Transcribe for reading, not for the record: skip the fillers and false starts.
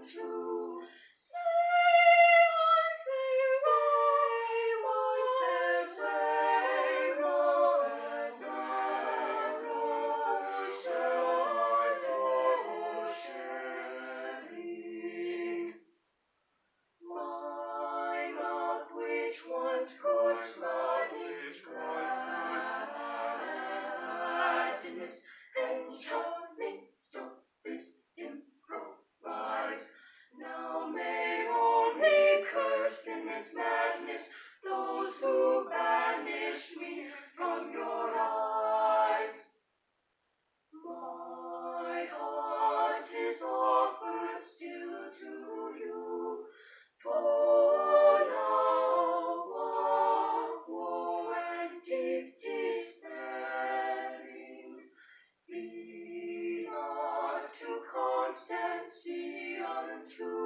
unto. Say on, my mouth which once could gladness and charming stories improvise, now may only curse in its madness those who banish me from your eyes. My heart is offered still to you, for now of woe and deep despairing, be not to constancy unto